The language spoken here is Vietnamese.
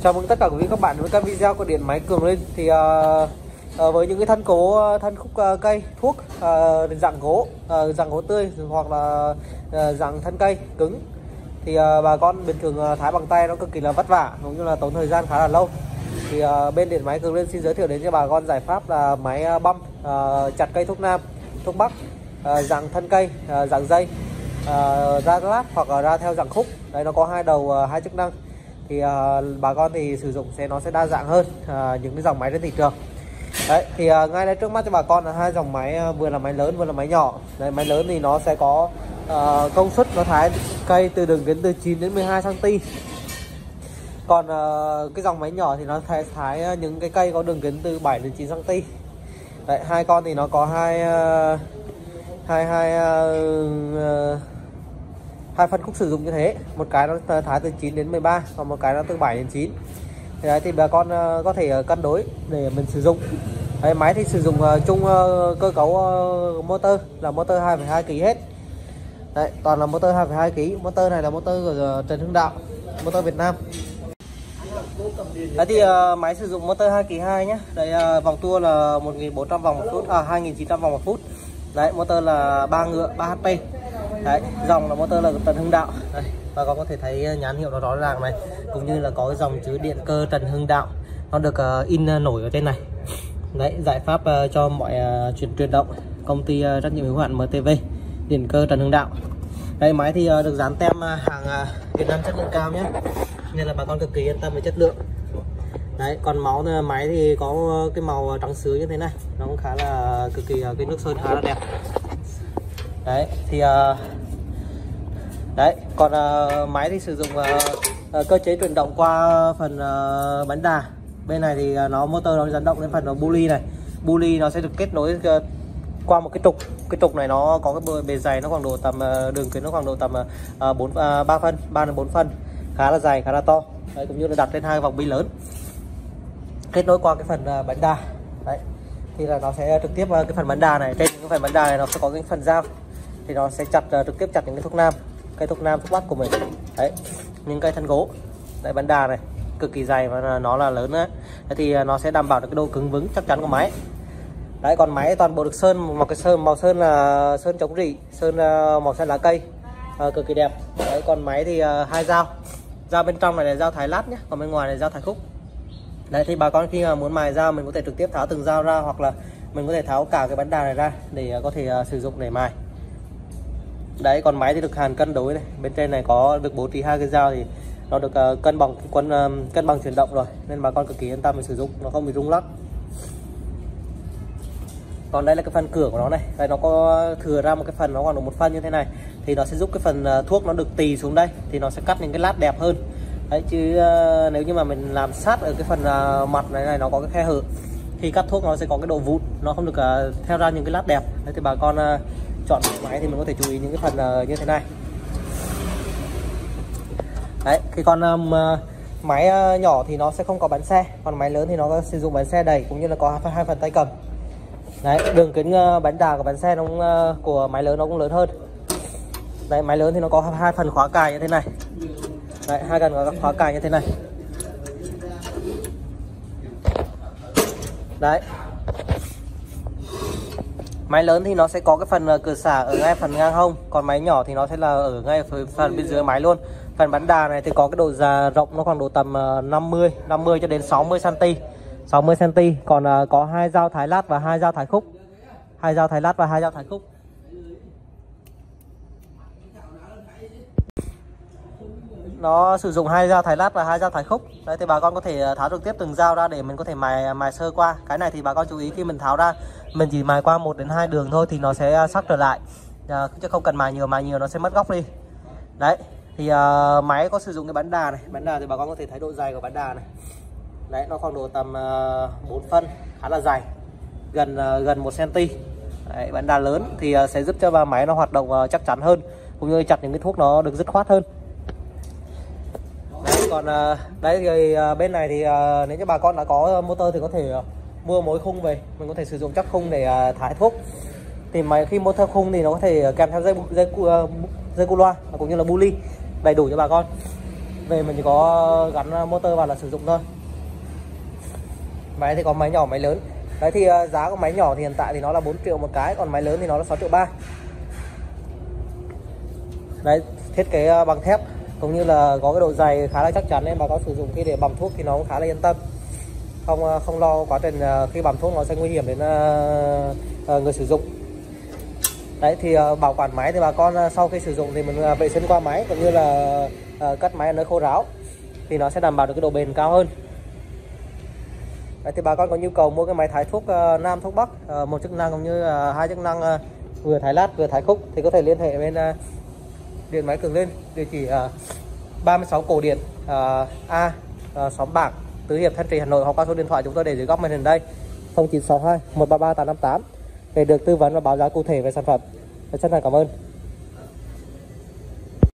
Chào mừng tất cả quý vị các bạn với các video của điện máy Cường Linh. Thì với những cái thân cố, thân khúc cây thuốc dạng gỗ tươi hoặc là dạng thân cây cứng thì bà con bình thường thái bằng tay nó cực kỳ là vất vả cũng như là tốn thời gian khá là lâu. Thì bên điện máy Cường Linh xin giới thiệu đến cho bà con giải pháp là máy băm chặt cây thuốc nam, thuốc bắc, dạng thân cây, dạng dây, ra lát hoặc là ra theo dạng khúc. Đấy, nó có hai đầu, hai chức năng. Thì bà con thì sử dụng nó sẽ đa dạng hơn những cái dòng máy trên thị trường. Đấy, thì ngay đây trước mắt cho bà con là hai dòng máy, vừa là máy lớn vừa là máy nhỏ. Đấy, máy lớn thì nó sẽ có công suất nó thái cây từ đường kính từ 9 đến 12 cm. Còn cái dòng máy nhỏ thì nó thái những cái cây có đường kính từ 7 đến 9 cm. Đấy, hai con thì nó có hai phân khúc sử dụng như thế, một cái nó thái từ 9 đến 13, còn một cái nó từ 7 đến 9. Thì đấy, thì bà con có thể cân đối để mình sử dụng. Đấy, máy thì sử dụng chung cơ cấu motor là motor 2,2 kg hết. Đấy, toàn là motor 2,2 kg. Motor này là motor của Trần Hưng Đạo, motor Việt Nam. Đấy, thì máy sử dụng motor 2 kg 2 nhé. Đây, vòng tua là 1.400 vòng một phút, 2.900 vòng một phút. Đấy, motor là 3 ngựa 3 HP. Đấy, dòng là motor là Trần Hưng Đạo. Đây, bà con có thể thấy nhãn hiệu nó rõ ràng này, cũng như là có cái dòng chữ điện cơ Trần Hưng Đạo nó được in nổi ở trên này. Đấy, giải pháp cho mọi chuyển động, công ty trách nhiệm hữu hạn MTV điện cơ Trần Hưng Đạo. Đây, máy thì được dán tem hàng Việt Nam chất lượng cao nhé, nên là bà con cực kỳ yên tâm về chất lượng. Đấy, còn máy thì có cái màu trắng sứ như thế này, nó cũng khá là cực kỳ, cái nước sơn khá là đẹp. Đấy, thì đấy, còn máy thì sử dụng cơ chế chuyển động qua phần bánh đà. Bên này thì nó motor nó dẫn động đến phần buli này. Buli nó sẽ được kết nối qua một cái trục. Cái trục này nó có cái bề dày, nó khoảng độ tầm đường kính nó khoảng độ tầm 3 phân, 3 đến 4 phân, khá là dài, khá là to. Đấy, cũng như là đặt lên hai vòng bi lớn kết nối qua cái phần bánh đà. Đấy, thì là nó sẽ trực tiếp cái phần bánh đà này, trên cái phần bánh đà này nó sẽ có cái phần dao, thì nó sẽ trực tiếp chặt những cái thuốc nam, cây thuốc nam, thuốc bắc của mình. Đấy, những cây thân gỗ. Đấy, bánh đà này cực kỳ dày và nó là lớn đấy. Đấy, thì nó sẽ đảm bảo được cái độ cứng vững chắc chắn của máy. Đấy, còn máy toàn bộ được sơn một cái màu sơn là sơn chống rỉ, sơn màu xanh lá cây, cực kỳ đẹp. Đấy, còn máy thì hai dao bên trong này là dao thái lát nhé, còn bên ngoài là dao thái khúc. Đấy, thì bà con khi mà muốn mài dao mình có thể trực tiếp tháo từng dao ra, hoặc là mình có thể tháo cả cái bánh đà này ra để có thể sử dụng để mài. Đấy, còn máy thì được hàn cân đối này, bên trên này có được bố trí hai cái dao thì nó được cân bằng chuyển động rồi, nên bà con cực kỳ yên tâm để sử dụng, nó không bị rung lắc. Còn đây là cái phần cửa của nó này, đây nó có thừa ra một cái phần, nó khoảng độ 1 phân như thế này, thì nó sẽ giúp cái phần thuốc nó được tì xuống đây, thì nó sẽ cắt những cái lát đẹp hơn. Đấy, chứ nếu như mà mình làm sát ở cái phần mặt này nó có cái khe hở, khi cắt thuốc nó sẽ có cái độ vụn, nó không được theo ra những cái lát đẹp. Đấy, thì bà con chọn máy thì mình có thể chú ý những cái phần như thế này. Đấy, cái con máy nhỏ thì nó sẽ không có bánh xe, còn máy lớn thì nó có sử dụng bánh xe đẩy cũng như là có hai phần tay cầm. Đấy, đường kính bánh đà của bánh xe nó cũng, của máy lớn nó cũng lớn hơn. Đấy, máy lớn thì nó có hai phần khóa cài như thế này. Đấy, hai cần có khóa cài như thế này. Đấy, máy lớn thì nó sẽ có cái phần cửa xả ở ngay phần ngang hông, còn máy nhỏ thì nó sẽ là ở ngay phần bên dưới máy luôn. Phần bánh đà này thì có cái độ rộng nó khoảng độ tầm 50 cho đến 60 cm. Còn có hai dao thái lát và hai dao thái khúc. Nó sử dụng hai dao thái lát và hai dao thái khúc. Đấy, thì bà con có thể tháo trực tiếp từng dao ra để mình có thể mài sơ qua. Cái này thì bà con chú ý khi mình tháo ra, mình chỉ mài qua 1 đến 2 đường thôi thì nó sẽ sắc trở lại, chứ không cần mài nhiều nó sẽ mất góc đi. Đấy, thì máy có sử dụng cái bánh đà này. Bánh đà thì bà con có thể thấy độ dày của bánh đà này. Đấy, nó khoảng độ tầm 4 phân, khá là dày, gần 1 cm. Đấy, bánh đà lớn thì sẽ giúp cho máy nó hoạt động chắc chắn hơn, cũng như chặt những cái thuốc nó được dứt khoát hơn. Đấy, còn đấy thì bên này thì nếu như bà con đã có motor thì có thể mua mối khung về, mình có thể sử dụng chắc khung để thái thuốc. Thì khi motor khung thì nó có thể kèm theo dây cu loa cũng như là buli đầy đủ cho bà con. Về mình chỉ có gắn motor vào là sử dụng thôi. Máy thì có máy nhỏ máy lớn. Đấy thì giá của máy nhỏ thì hiện tại thì nó là 4 triệu một cái, còn máy lớn thì nó là 6 triệu 3. Đấy, thiết kế bằng thép cũng như là có cái độ dày khá là chắc chắn nên bà con sử dụng khi để bằm thuốc thì nó cũng khá là yên tâm. Không lo quá trình khi bằm thuốc nó sẽ nguy hiểm đến người sử dụng. Đấy thì bảo quản máy thì bà con sau khi sử dụng thì mình vệ sinh qua máy cũng như là cất máy ở nơi khô ráo thì nó sẽ đảm bảo được cái độ bền cao hơn. Đấy thì bà con có nhu cầu mua cái máy thái thuốc Nam thuốc Bắc, một chức năng cũng như hai chức năng vừa thái lát vừa thái khúc thì có thể liên hệ bên điện máy Cường Lên, địa chỉ 36 Cổ Điển A, xóm Bạc, Tứ Hiệp, Thanh Trì, Hà Nội, hoặc qua số điện thoại chúng tôi để dưới góc màn hình đây 0962 133 858 để được tư vấn và báo giá cụ thể về sản phẩm. Chân thành cảm ơn.